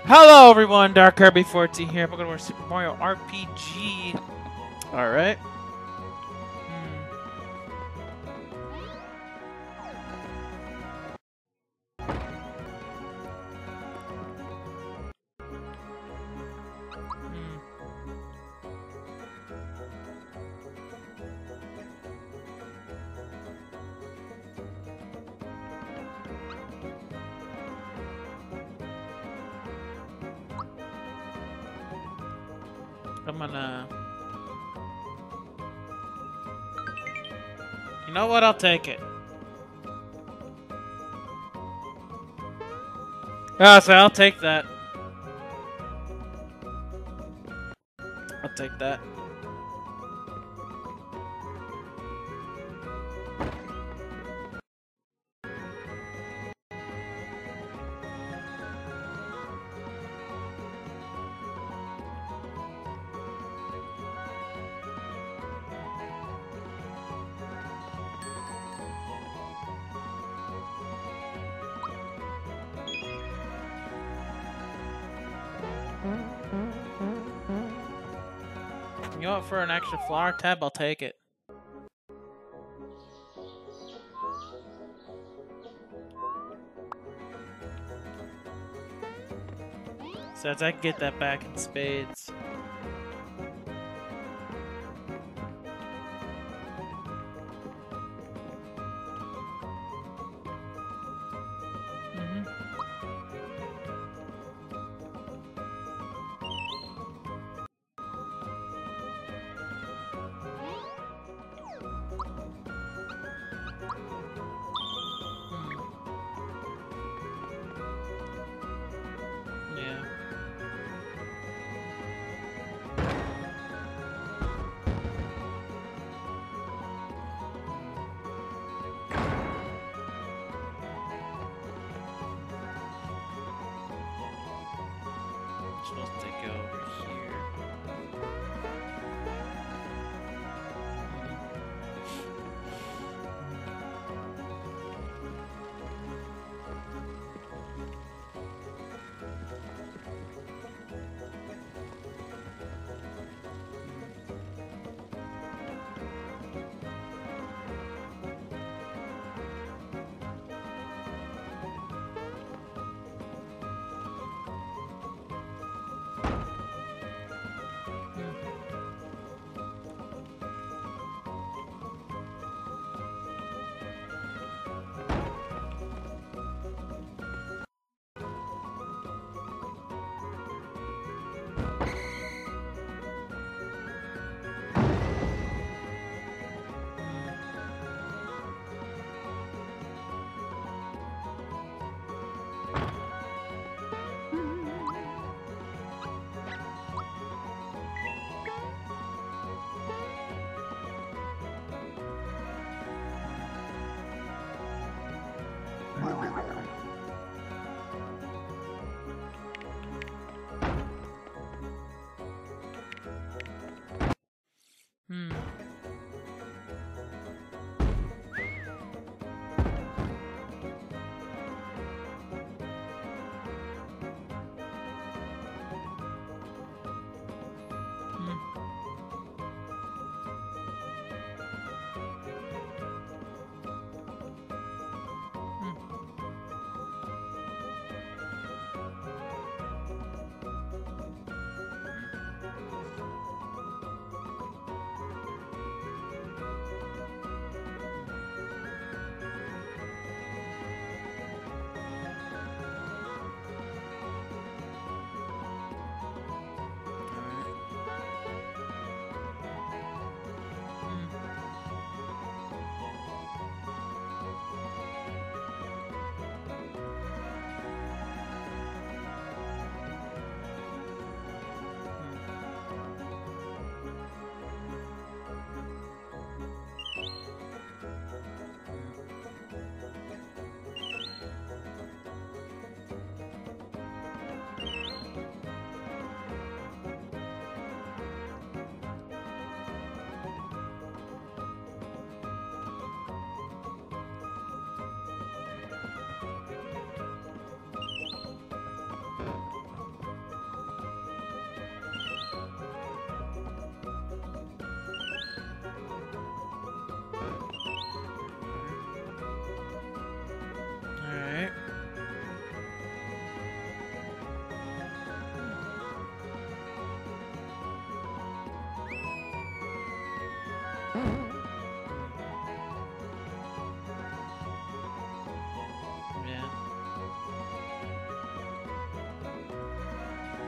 Hello everyone, Dark Kirby 14 here. We're going to watch Super Mario RPG. Alright. I'm gonna... You know what? I'll take it. Oh, so I'll take that. I'll take that. You know what? For an extra flower tab, I'll take it. So as I can get that back in spades.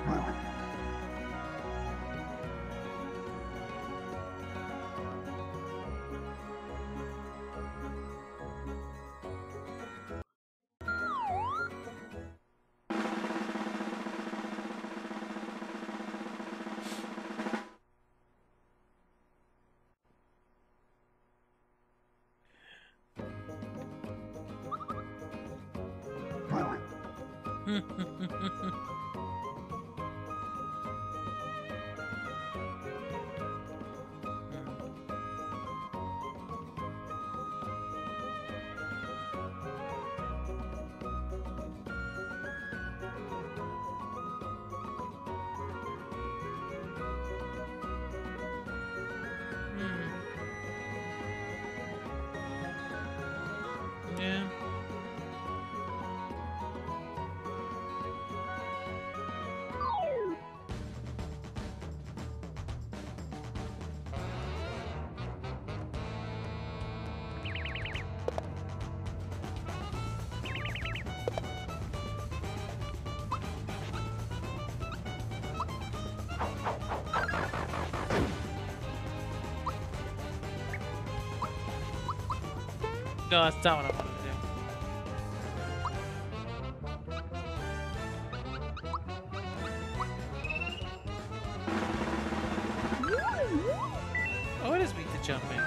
Yeah. No, that's not what I wanted to do. Oh, it is weak to jumping.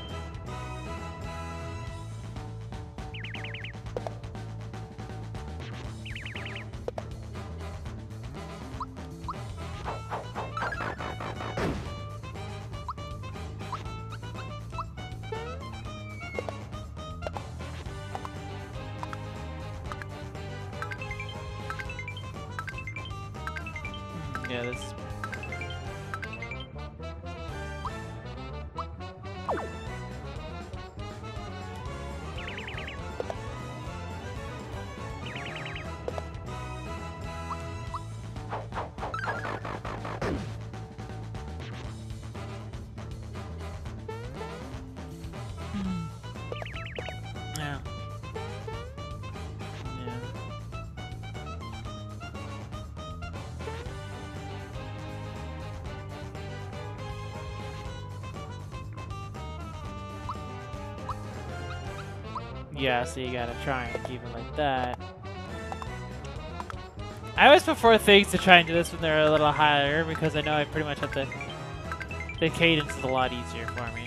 Yeah, this. Yeah. Yeah. Yeah, so you gotta try and keep it like that. I always prefer things to try and do this when they're a little higher because I know I pretty much have the cadence is a lot easier for me.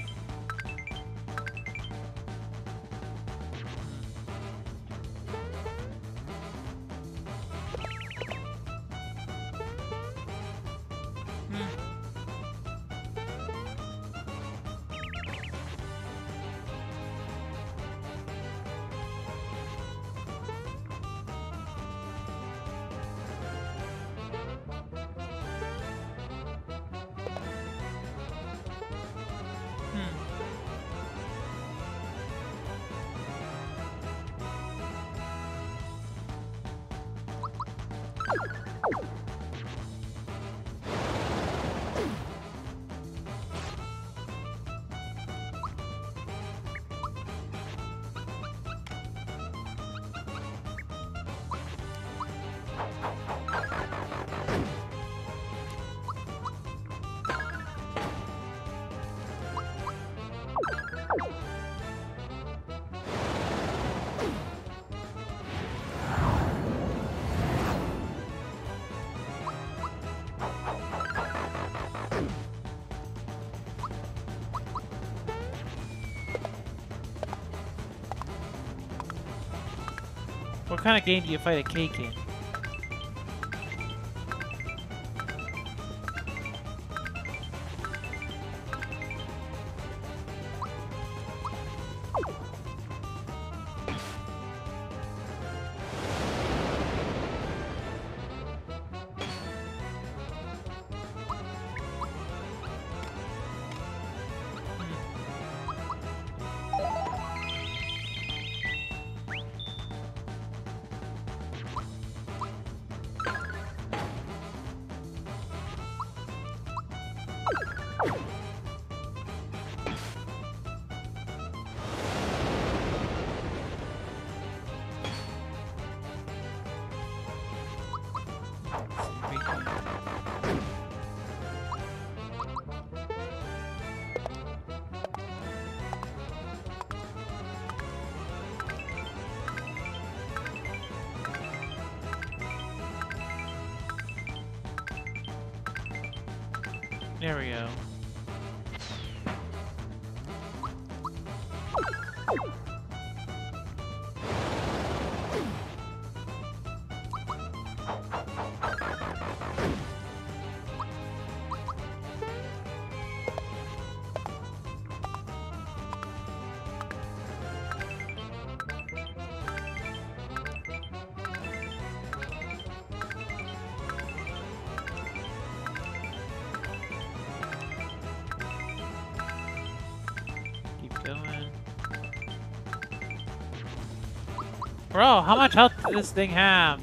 What kind of game do you fight a cake in? There we go. Going. Bro, how much health does this thing have?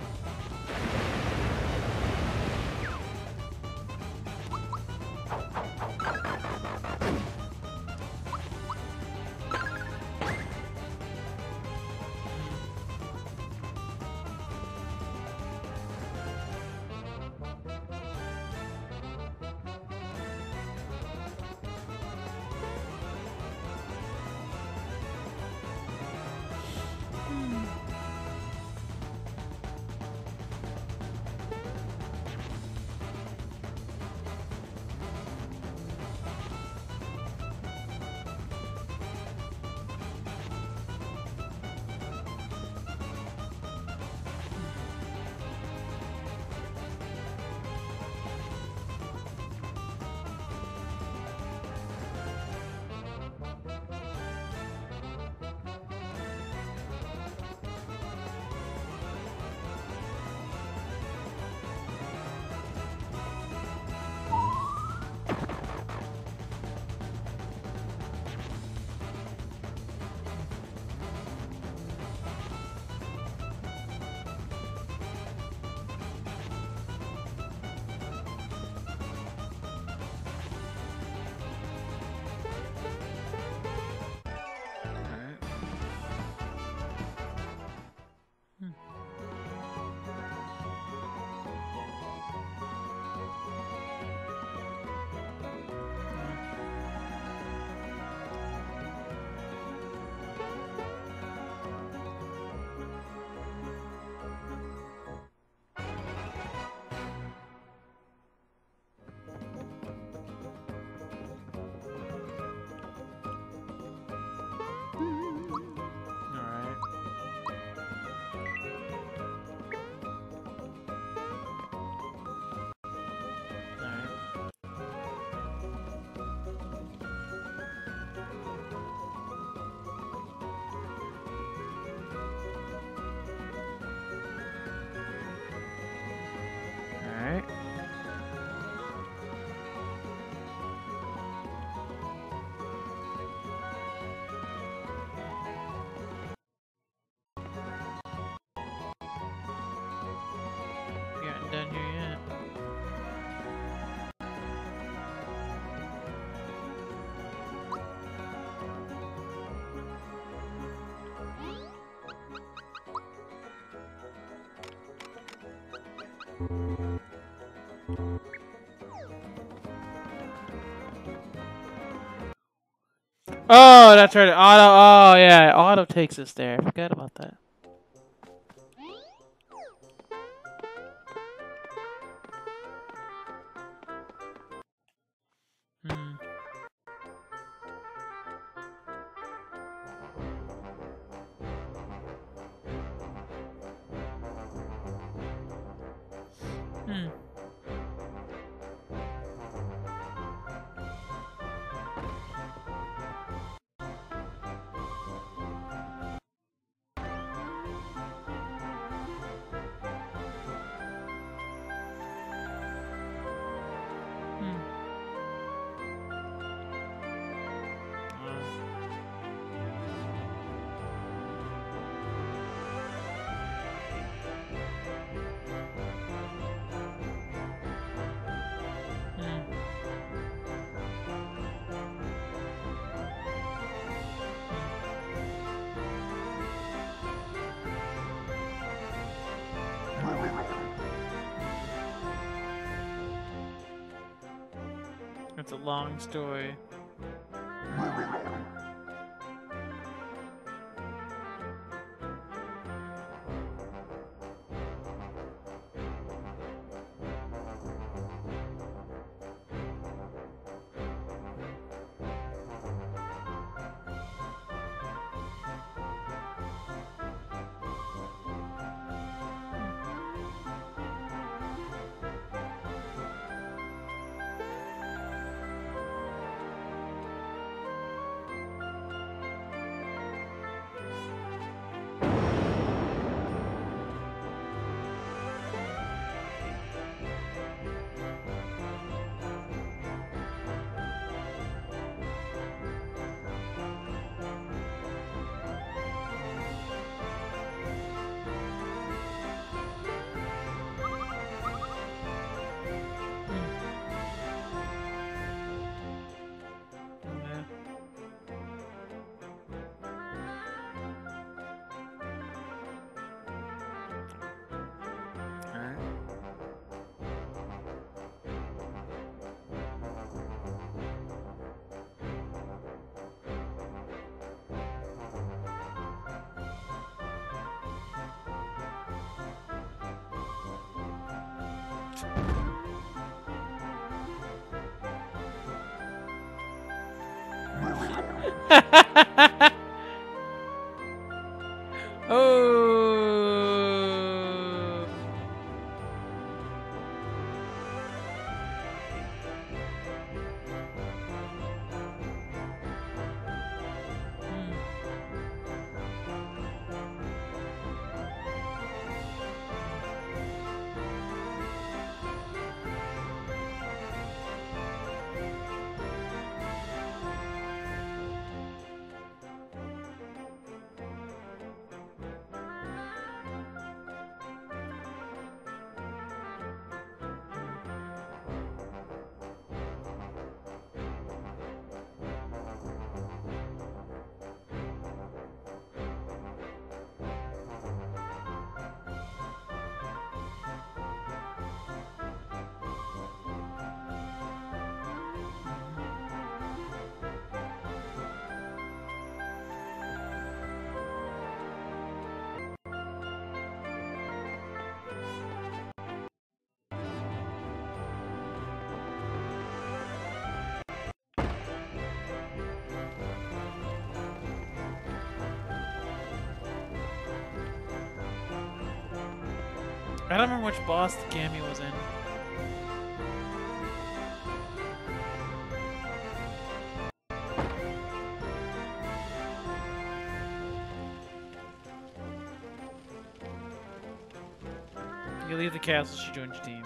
Done here yet. Oh, that's right. Auto. Oh, yeah. Auto takes us there. I forgot about that. It's a long story. Oh. I don't remember which boss the Gammy was in. You leave the castle, she joins your team.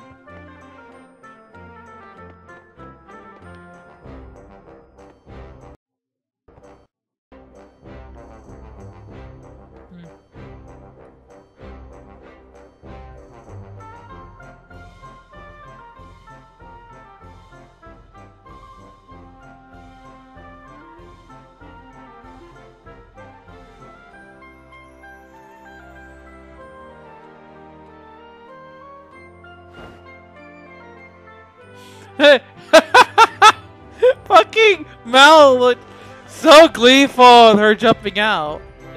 Fucking Mel looked so gleeful with her jumping out.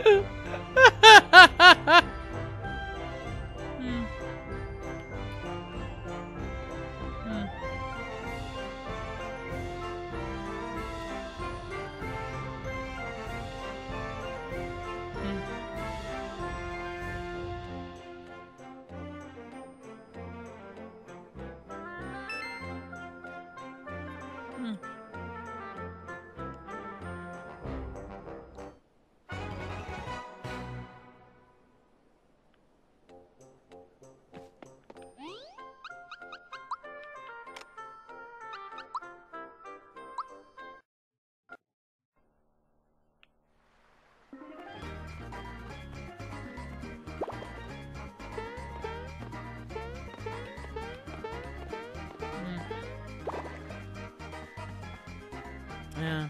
Yeah.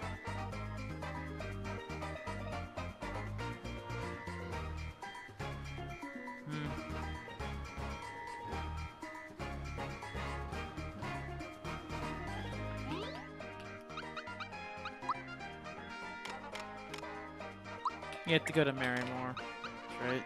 You have to go to Marrymore, right?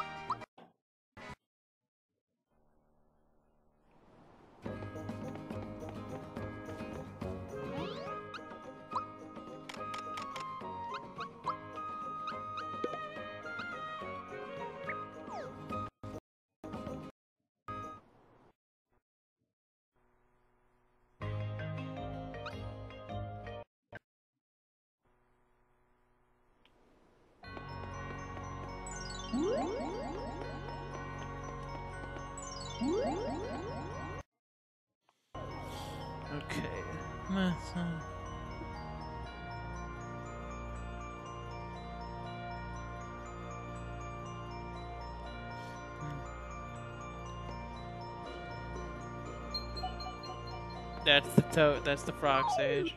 Okay. That's the toad. That's the frog stage.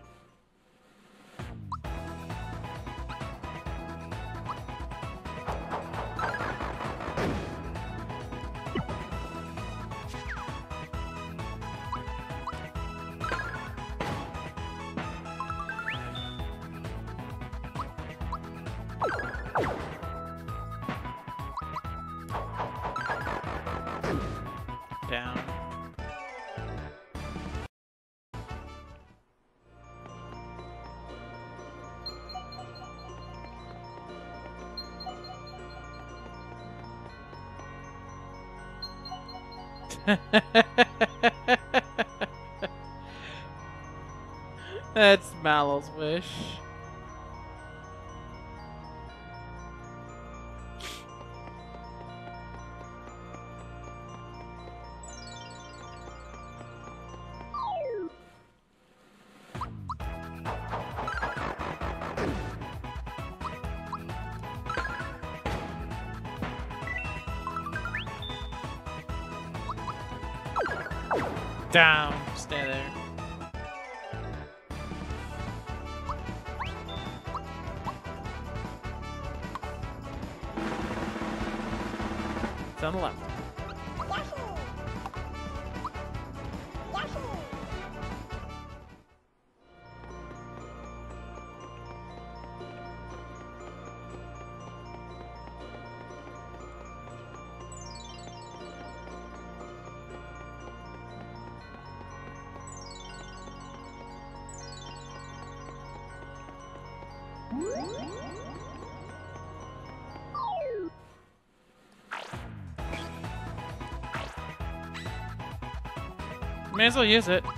Down. That's Mallow's wish. Down. Stay there. It's on the left. May as well use it.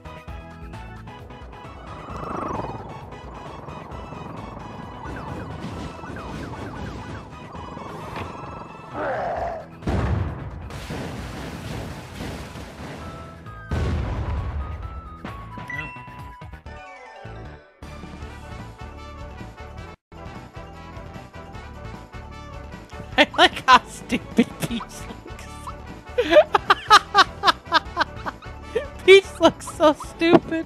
I like how stupid Peach looks. Peach looks so stupid.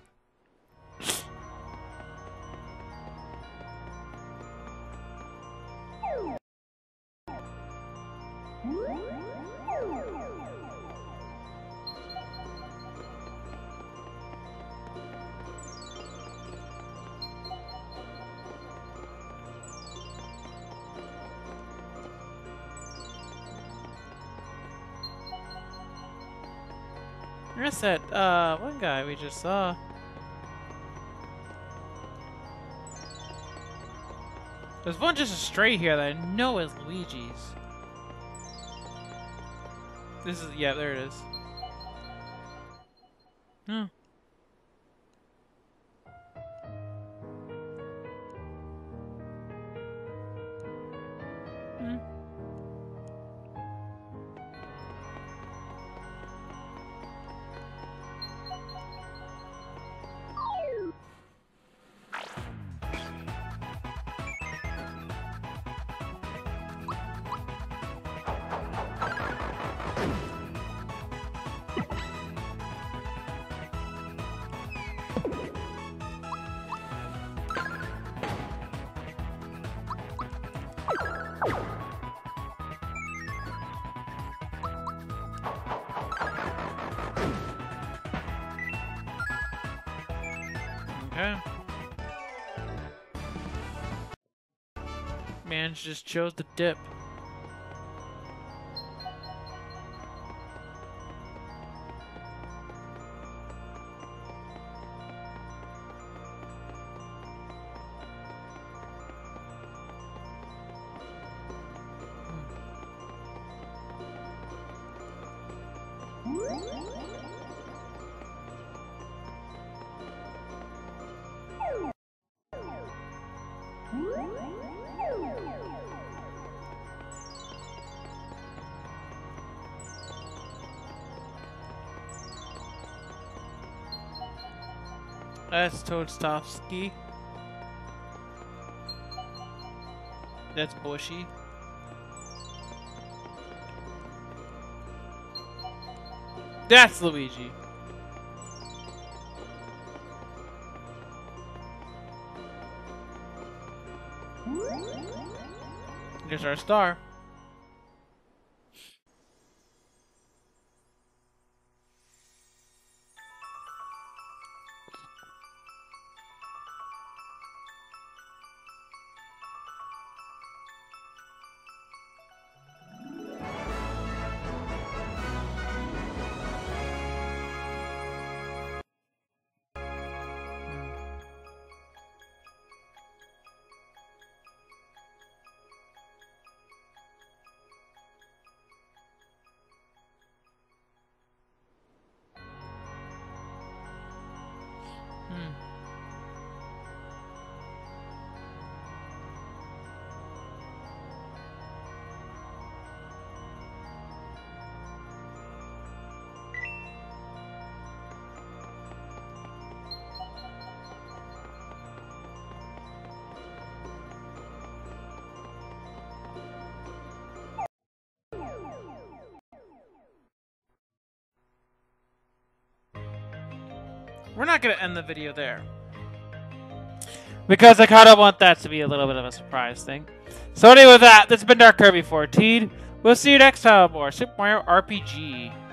Where's that, one guy we just saw? There's one just straight here that I know is Luigi's. This is, yeah, there it is. Hmm. Okay. Man just chose the dip. That's Toadstovsky. That's Bushy. That's Luigi. There's our star. we're not going to end the video there. Because I kind of want that to be a little bit of a surprise thing. So anyway, with that, this has been Dark Kirby 14. We'll see you next time on more Super Mario RPG.